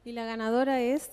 Y la ganadora es...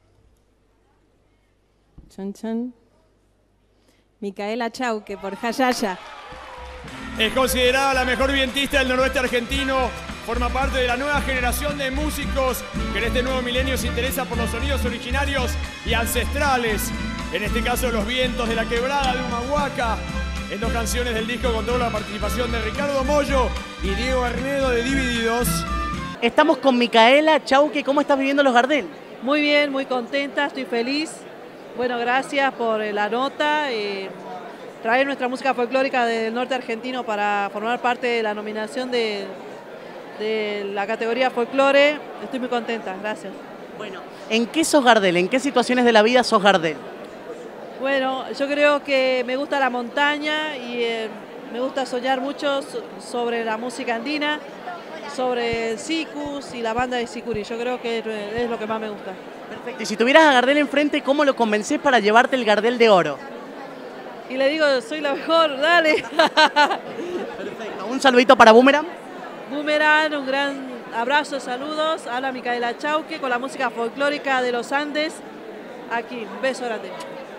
Chan, chan. Micaela Chauque, por Jayaya. Es considerada la mejor vientista del noroeste argentino. Forma parte de la nueva generación de músicos que en este nuevo milenio se interesa por los sonidos originarios y ancestrales. En este caso, los vientos de la quebrada de Humahuaca. En 2 canciones del disco contó la participación de Ricardo Mollo y Diego Arnedo de Divididos. Estamos con Micaela Chauque. ¿Cómo estás viviendo los Gardel? Muy bien, muy contenta, estoy feliz. Bueno, gracias por la nota. Traer nuestra música folclórica del norte argentino para formar parte de la nominación de la categoría folclore. Estoy muy contenta, gracias. Bueno, ¿en qué sos Gardel? ¿En qué situaciones de la vida sos Gardel? Bueno, yo creo que me gusta la montaña y me gusta soñar mucho sobre la música andina, sobre el Sicus y la banda de Sicuri. Yo creo que es lo que más me gusta. Perfecto. Y si tuvieras a Gardel enfrente, ¿cómo lo convencés para llevarte el Gardel de oro? Y le digo, soy la mejor, dale. Perfecto. Un saludito para Boomerang. Boomerang, un gran abrazo, saludos. Habla Micaela Chauque con la música folclórica de los Andes. Aquí, un beso grande.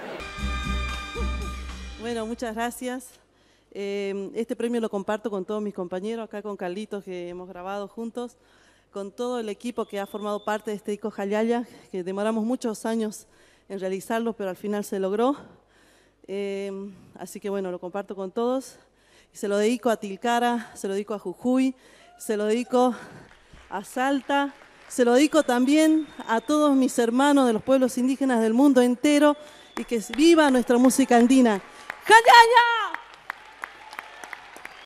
Bueno, muchas gracias. Este premio lo comparto con todos mis compañeros, acá con Carlitos, que hemos grabado juntos, con todo el equipo que ha formado parte de este disco Jayaya, que demoramos muchos años en realizarlo, pero al final se logró. Así que bueno, lo comparto con todos. Se lo dedico a Tilcara, se lo dedico a Jujuy, se lo dedico a Salta, se lo dedico también a todos mis hermanos de los pueblos indígenas del mundo entero y que viva nuestra música andina. ¡Jayaya!